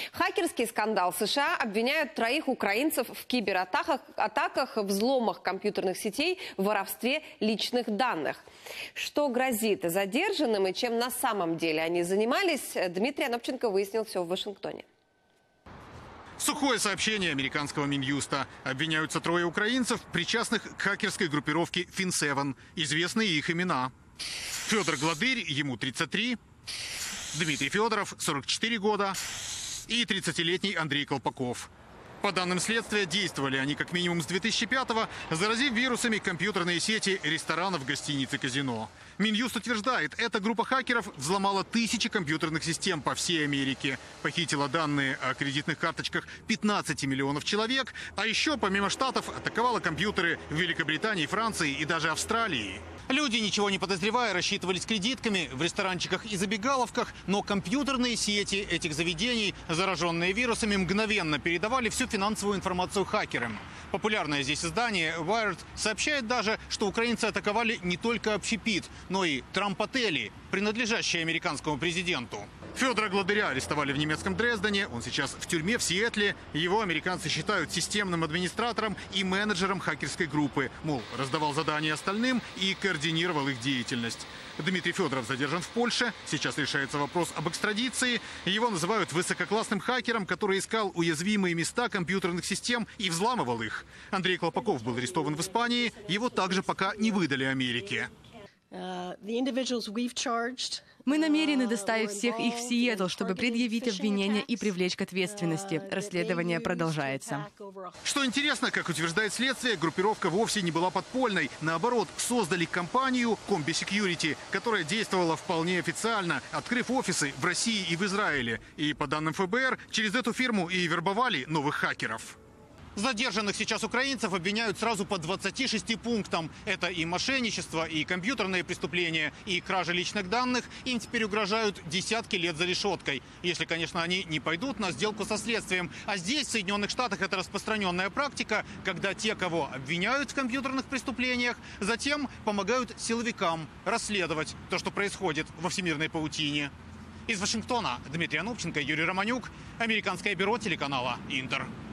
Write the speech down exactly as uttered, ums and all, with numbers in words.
Хакерский скандал. США обвиняют троих украинцев в кибератаках, атаках, взломах компьютерных сетей, воровстве личных данных. Что грозит задержанным и чем на самом деле они занимались, Дмитрий Анопченко выяснил все в Вашингтоне. Сухое сообщение американского Минюста. Обвиняются трое украинцев, причастных к хакерской группировке Финсевен. Известны их имена. Федор Гладырь, ему тридцать три. Дмитрий Федоров, сорок четыре года. И тридцатилетний Андрей Колпаков. По данным следствия, действовали они как минимум с две тысячи пятого, заразив вирусами компьютерные сети ресторанов, гостиниц и казино. Минюст утверждает, эта группа хакеров взломала тысячи компьютерных систем по всей Америке, похитила данные о кредитных карточках пятнадцати миллионов человек, а еще, помимо штатов, атаковала компьютеры в Великобритании, Франции и даже Австралии. Люди, ничего не подозревая, рассчитывались кредитками в ресторанчиках и забегаловках, но компьютерные сети этих заведений, зараженные вирусами, мгновенно передавали всю финансовую информацию хакерам. Популярное здесь издание Wired сообщает даже, что украинцы атаковали не только общепит, но и Трамп-отели, принадлежащие американскому президенту. Федора Гладыря арестовали в немецком Дрездене. Он сейчас в тюрьме в Сиэтле. Его американцы считают системным администратором и менеджером хакерской группы. Мол, раздавал задания остальным и координировал их деятельность. Дмитрий Федоров задержан в Польше. Сейчас решается вопрос об экстрадиции. Его называют высококлассным хакером, который искал уязвимые места компьютерных систем и взламывал их. Андрей Колпаков был арестован в Испании. Его также пока не выдали Америке. Мы намерены доставить всех их в Сиэтл, чтобы предъявить обвинения и привлечь к ответственности. Расследование продолжается. Что интересно, как утверждает следствие, группировка вовсе не была подпольной. Наоборот, создали компанию Combi Security, которая действовала вполне официально, открыв офисы в России и в Израиле. И, по данным эф бэ эр, через эту фирму и вербовали новых хакеров. Задержанных сейчас украинцев обвиняют сразу по двадцати шести пунктам. Это и мошенничество, и компьютерные преступления, и кража личных данных. Им теперь угрожают десятки лет за решеткой. Если, конечно, они не пойдут на сделку со следствием. А здесь, в Соединенных Штатах, это распространенная практика, когда те, кого обвиняют в компьютерных преступлениях, затем помогают силовикам расследовать то, что происходит во всемирной паутине. Из Вашингтона Дмитрий Анопченко, Юрий Романюк, Американское бюро телеканала «Интер».